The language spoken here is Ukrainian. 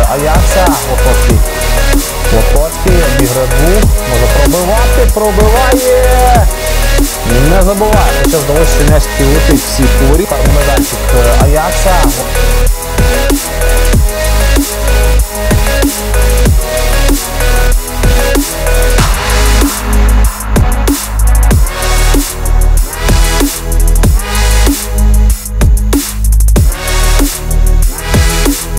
Аякса. Лотоцький обіграє двох, може пробивати, пробиває, не забуває, хоча здалося, що м'яч летить всіх у воріт. Медальчик Аякса.